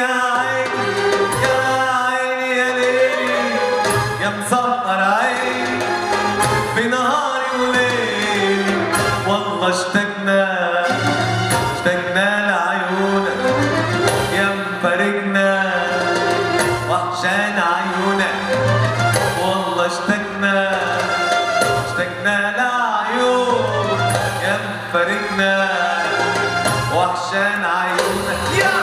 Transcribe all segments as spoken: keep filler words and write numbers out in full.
يا عيني يا عيني يا ليلي يا مسهر عيني في نهاري وليلي والله اشتقنا اشتقنا لعيونك يا مفارقنا وحشان عيونك والله اشتقنا اشتقنا لعيونك يا مفارقنا وحشان عيونك يا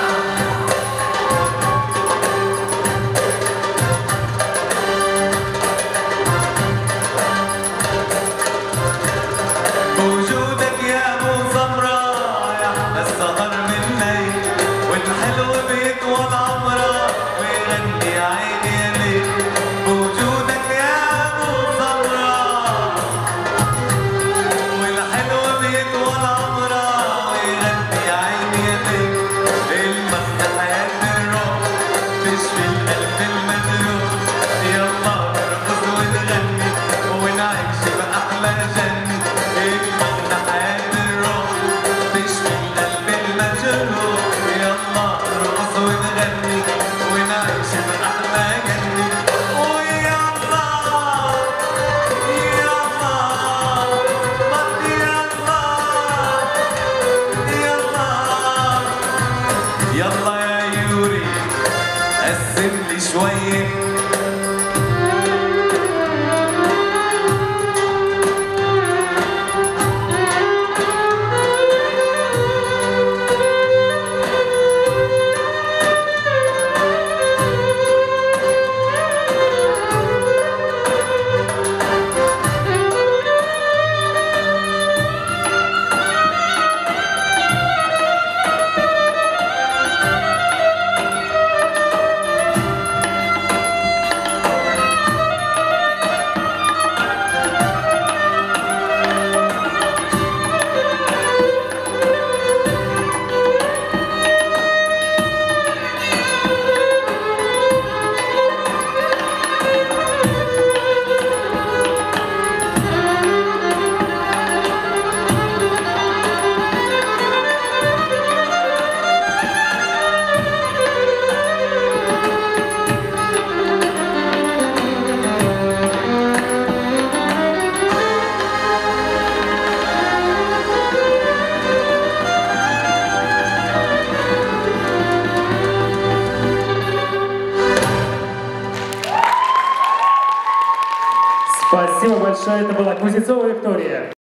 بوجودك يا ابو سمراء يا احلى السهر بالليل والحلو بيطول عمره ويغني يا عيني يا ليل بوجودك يا ابو سمراء والحلو بيطول عمره ويغني يا عيني يا ليل المسك حياة الروح تشفي القلب المجروح يلا نرقص ونغني ونعيش بأحلى جنة المسك حياة الروح تشفي القلب المجروح يلا نرقص ونغني ونعيش بأحلى جنة ويلا يلا ما يلا يلا يلا يا يوري قسم لي شوية Спасибо большое, это была Кузнецова Виктория.